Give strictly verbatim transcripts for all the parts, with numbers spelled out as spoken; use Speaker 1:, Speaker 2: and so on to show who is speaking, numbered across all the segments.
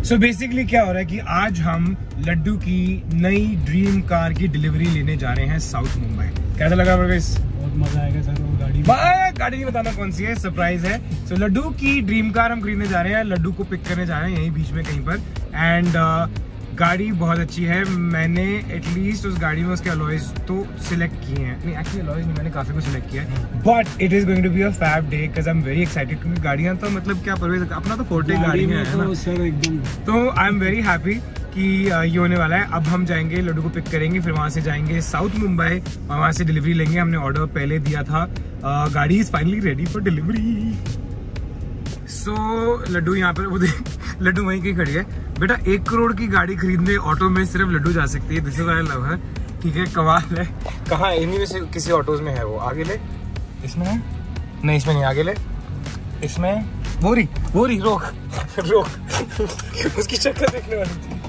Speaker 1: So basically क्या हो रहा है कि आज हम लड्डू की नई ड्रीम कार की डिलीवरी लेने जा रहे हैं साउथ मुंबई। कैसा लगा गाइस?
Speaker 2: बहुत मजा आएगा सर। वो गाड़ी
Speaker 1: गाड़ी नहीं बताना कौन सी है, सरप्राइज है। सो so, लड्डू की ड्रीम कार हम खरीदने जा रहे हैं, लड्डू को पिक करने जा रहे हैं यहीं बीच में कहीं पर। एंड uh, गाड़ी बहुत अच्छी है। मैंने एटलीस्ट उस गाड़ी में उसके अलॉयज तो सिलेक्ट किए हैं, नहीं एक्चुअली अलॉयज नहीं, मैंने काफी कुछ सिलेक्ट किया है। But it is going to be a fab day because I am very excited, क्योंकि गाड़ियां तो मतलब क्या परवेज अपना तो फोर्टे गाड़ी में है ना
Speaker 2: सर एकदम।
Speaker 1: तो आई एम वेरी हैप्पी कि ये होने वाला है। अब हम जाएंगे लड्डू को पिक करेंगे, फिर वहाँ से जाएंगे साउथ मुंबई और वहाँ से डिलीवरी लेंगे। हमने ऑर्डर पहले दिया था। uh, गाड़ी is finally ready for delivery. So लड्डू यहाँ पर वो देख, लड्डू वहीं की खड़ी है। बेटा एक करोड़ की गाड़ी खरीदने ऑटो में सिर्फ लड्डू जा सकती है। This is I love her. ठीक है, कमाल है। कहाँ इन्हीं में से किसी ऑटोज में है वो। आगे ले, इसमें है नहीं, इसमें नहीं, आगे ले, इसमें वो रही वो रही रोक रोक उसकी शक्ल देखने वाली थी।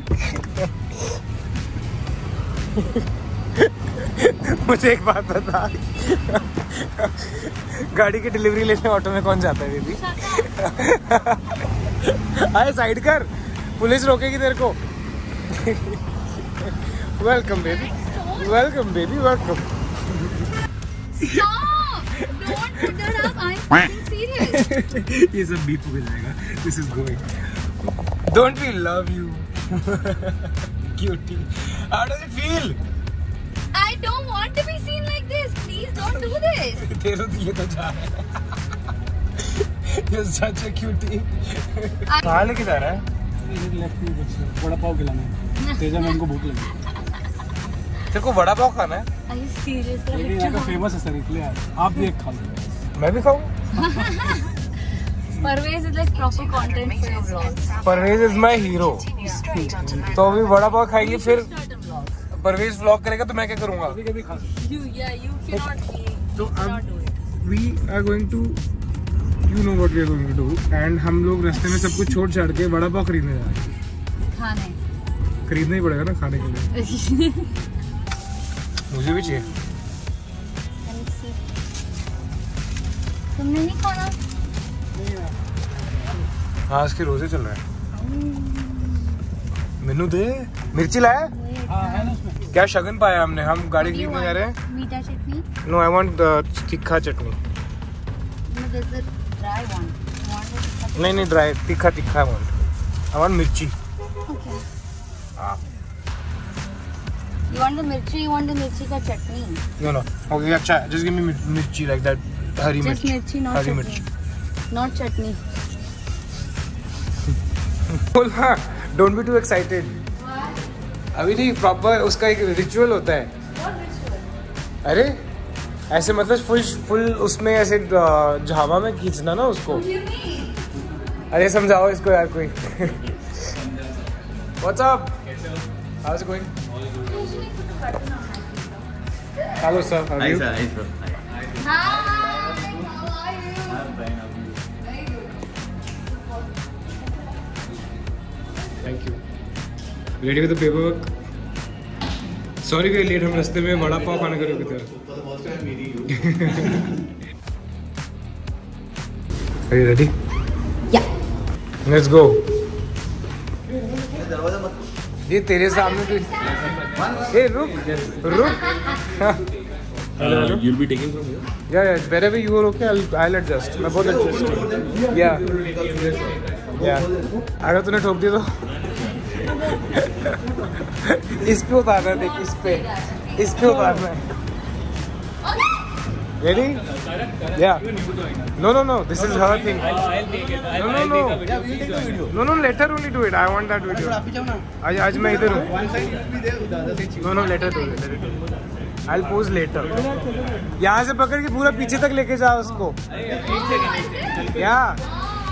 Speaker 1: मुझे एक बात बता, गाड़ी की डिलीवरी लेने ऑटो में कौन जाता है दीदी? आए साइड कर, पुलिस रोकेगी तेरे को। Welcome baby, welcome baby, welcome. ये सब बीप हो जाएगा। This is going. Don't we love you cutie? How does it feel?
Speaker 3: I don't want to be seen like this. Please don't do this.
Speaker 1: तेरे तो ये तो जा रहा है। You're such a cutie. कहाँ लेके जा रहा है?
Speaker 2: वड़ा पाव खिलाना है। तेजा मैम को भूख लगी।
Speaker 1: तेरे को वड़ा पाव खाना है?
Speaker 3: Are you serious?
Speaker 2: यहाँ का फेमस है सर, इसलिए आप भी एक खा लो।
Speaker 1: मैं भी खाऊं?
Speaker 3: Parvez is like proper content for your vlogs.
Speaker 1: Parvez is my hero. तो अभी वड़ा पाव खाएंगे, फिर परवेज व्लॉग करेगा तो मैं क्या करूंगा?
Speaker 2: कभी कभी खा सकते।
Speaker 3: You yeah you cannot be.
Speaker 1: तो अब we are going to, you know what we are going to do, and हम लोग रास्ते में सब कुछ छोड़ छाड़ के वड़ा पाव खरीदने जा रहे हैं।
Speaker 3: खाने
Speaker 1: खरीदना ही पड़ेगा ना खाने के लिए। मुझे भी चाहिए।
Speaker 3: तुमने नहीं खाना?
Speaker 1: हाँ, इसके रोजे चल रहा है। मेनू दे, मिर्ची लाया?
Speaker 2: हाँ है ना उसमें।
Speaker 1: क्या शगन पाया हमने, हम गाड़ी खरीदने जा रहे हैं।
Speaker 3: मीठा चटनी?
Speaker 1: नो, आई वांट तीखा चटनी।
Speaker 3: No, there's the dry one. You want the tikka?
Speaker 1: नहीं नहीं, ड्राई तीखा तीखा I want. I want mirchi.
Speaker 3: Okay.
Speaker 1: हाँ।
Speaker 3: You want the mirchi? You want the mirchi का चटनी?
Speaker 1: नो नो, ओके अच्छा, just give me mirchi like that, हरी
Speaker 3: Just
Speaker 1: mirchi.
Speaker 3: mirchi, not
Speaker 1: हरी
Speaker 3: chutney.
Speaker 1: Mirchi.
Speaker 3: Not chutney.
Speaker 1: बोल हाँ, डोंट बी टू एक्साइटेड। अभी नहीं, proper उसका एक रिचुअल होता है।
Speaker 3: What ritual?
Speaker 1: अरे ऐसे मतलब फुल फुल उसमें ऐसे झावा में खींचना ना उसको।
Speaker 3: What do you mean?
Speaker 1: अरे समझाओ इसको यार कोई। What's up? How's it going? Hello sir, how are you?
Speaker 4: Hi sir, hi sir. Hi.
Speaker 3: Hi. How are you?
Speaker 4: I'm fine. How are you?
Speaker 3: Very good.
Speaker 1: Thank you. Ready with the paperwork? Sorry we are late, हम रास्ते में वड़ा पाव खाने के रुके थे।
Speaker 4: For the first time meeting you.
Speaker 1: Are you ready?
Speaker 3: Yeah.
Speaker 1: Let's go.
Speaker 4: दरवाजा मत
Speaker 1: ये तेरे सामने तो ए रुक रुक।
Speaker 4: Hello, you'll be taking from here?
Speaker 1: Yeah, yeah, wherever you are okay, I'll I'll adjust. मैं बहुत adjust। Yeah, yeah. अगर तूने ठोक दिया तो इस पे उतारना है, देख इस पे इस पे उतारना है। Ready? Yeah. No, no, no. This is her thing. No, no, no. No, no. Let her only do it. I want that video. आज आज मैं इधर हूँ। No, no. Let her do it. Let her do it. I'll pose later. यहाँ से पकड़ के पूरा पीछे तक लेके जा उसको। Yeah.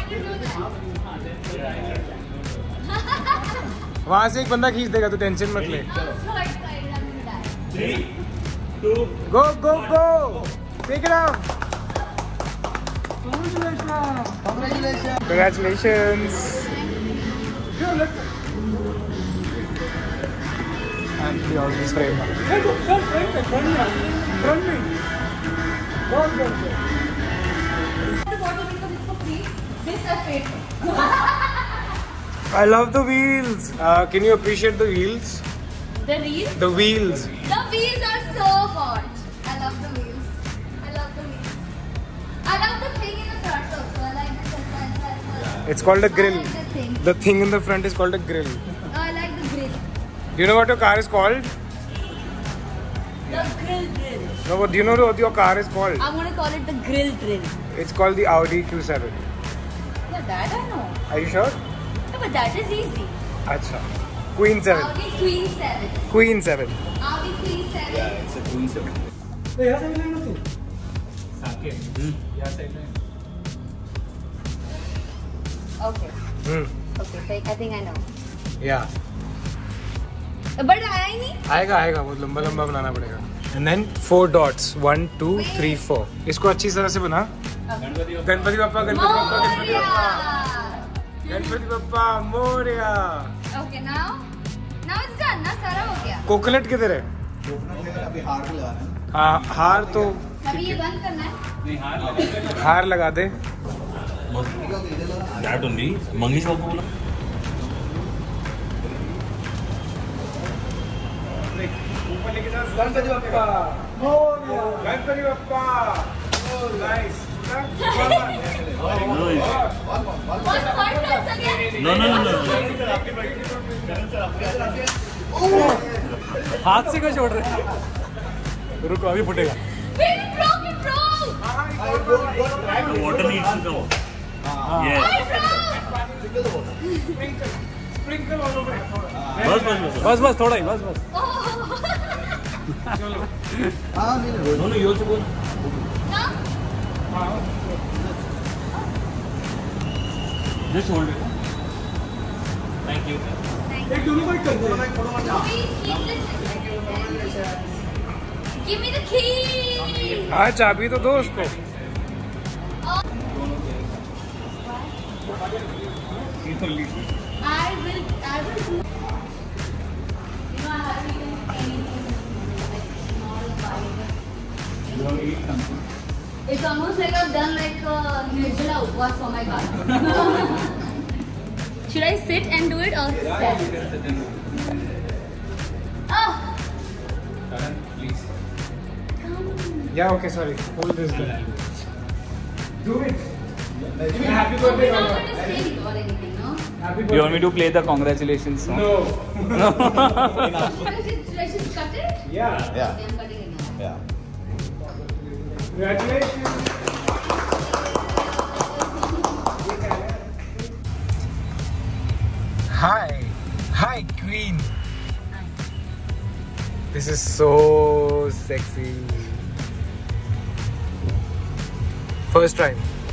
Speaker 1: वहाँ से एक बंदा खींच देगा, तू टेंशन मत ले। Go, go, go. Take it out. Congratulations. Congratulations. And the audience frame. I love the wheels. Uh, can you appreciate the wheels?
Speaker 3: The wheels?
Speaker 1: The wheels.
Speaker 3: The wheels are so hot. I love the wheels. I love the wheels. I love the thing in the front also. I like the suspension.
Speaker 1: It's called a grill.
Speaker 3: I like the thing.
Speaker 1: The thing in the front is called a grill.
Speaker 3: I like the grill.
Speaker 1: Do you know what your car is called?
Speaker 3: The grill drill.
Speaker 1: No, but do you know what your car is called?
Speaker 3: I'm gonna call it the grill drill.
Speaker 1: It's called the Audi Q seven.
Speaker 3: Yeah, that I know.
Speaker 1: Are you sure?
Speaker 3: Yeah, but that is easy.
Speaker 1: Acha. Queen seven.
Speaker 3: Audi Queen seven.
Speaker 1: Queen seven.
Speaker 3: Audi Queen seven.
Speaker 4: Yeah, it's a Queen seven.
Speaker 2: या side line तू
Speaker 1: Saket.
Speaker 2: या side line
Speaker 3: Okay.
Speaker 1: Hmm.
Speaker 3: Okay, so I think I know.
Speaker 1: Yeah.
Speaker 3: But आया ही नहीं.
Speaker 1: आएगा आएगा बहुत लंबा लंबा बनाना पड़ेगा. And then four dots. One, two, three, four. इसको अच्छी तरह से बना. Ganpati Bappa Ganpati Bappa Ganpati Bappa Ganpati Bappa Morya.
Speaker 3: Okay, now, now it's done. ना सारा हो गया.
Speaker 1: कोकोनट किधर है? हाँ हार तो
Speaker 3: अभी ये बंद करना है.
Speaker 1: हार लगा दे.
Speaker 4: That only. मंगेश बाबू बोला.
Speaker 1: ऊपर लेके जा. Ganpati Bappa Morya. Ganpati Bappa. Nice.
Speaker 3: What what does again?
Speaker 4: No, no, no, no.
Speaker 2: हाथ से क्यों छोड़ रहे रुको अभी फुटेगा
Speaker 3: Baby, broke it, broke.
Speaker 4: The water needs to come. Yes.
Speaker 3: I broke.
Speaker 1: Sprinkle all over it.
Speaker 4: बस बस बस.
Speaker 2: बस बस थोड़ा ही बस बस
Speaker 3: Oh.
Speaker 4: No, no, you also go.
Speaker 3: No.
Speaker 4: Just hold it. Thank you.
Speaker 3: Thank
Speaker 2: एक दोनों को एक कर दो
Speaker 3: you. Please keep this. Give me the key.
Speaker 1: हाँ चाबी तो दो उसको.
Speaker 3: I will. I will. Do. You know, I haven't eaten anything. Like small bite. It's almost like I've done like a Nirjala Upvas for my God. Should I sit and do it or stand? Ah!
Speaker 4: Please.
Speaker 1: Yeah, okay, sorry. Hold this then. Do it. Happy birthday,
Speaker 3: We're not
Speaker 1: Mama.
Speaker 3: going to sing or anything, no?
Speaker 1: Happy
Speaker 5: You want me to play the congratulations song?
Speaker 1: No.
Speaker 3: Should I just, should I just cut it?
Speaker 1: Yeah.
Speaker 3: Okay, I'm cutting it now.
Speaker 1: Congratulations. Hi. Hi, Queen. This is so sexy. First time.